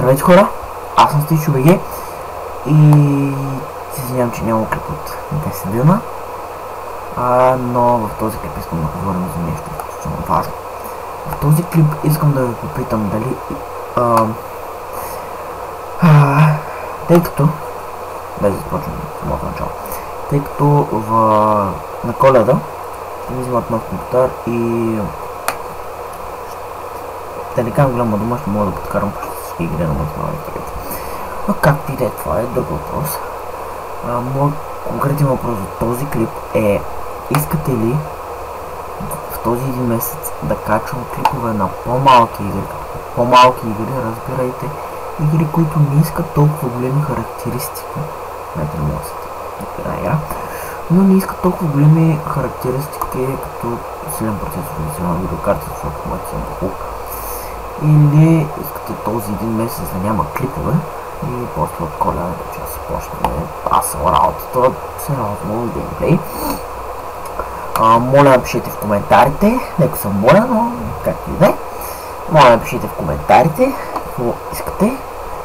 Здравейте хора, аз съм Стичо БГ и се извинявам, че няма клип от 10 дена, но в този клип искам да говорим за нещо изключително важно. В този клип искам да ви попитам дали тъй като без да започвам в самото начало, тъй като на Коледа ми взимат нов компютър и да не кажа голяма дума, ще мога да подкарам всички игри на максималните тарифи. Но както и да е, това е друг въпрос. Моят конкретен въпрос за този клип е: искате ли в този един месец да качвам клипове на по-малки игри? По-малки игри, разбирайте, игри, които не искат толкова големи характеристики. Знаете, не мога да се игра, но не искат толкова големи характеристики, като силен процесор на видеокарта, защото имате съм хук. Или искате този един месец да няма клипове и после от Коледа че се почне пасъл работата, сериозно геймплей. Моля, напишете в коментарите, нека съм болен, но както и да е. Моля, напишете в коментарите какво искате.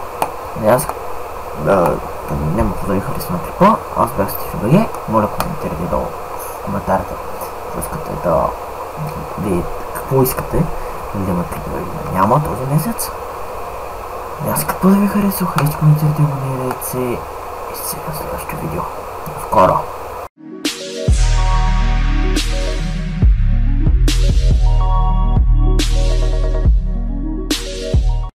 Няма да ви харесва на клипа, аз бях Стичо БГ. Моля, коментирайте долу в коментарите какво искате да видите, какво искате да има клипове или да няма този месец. Аз какво да ви харесва, харесва, коментирайте, абонирайте се и се в следващото видео. Скоро!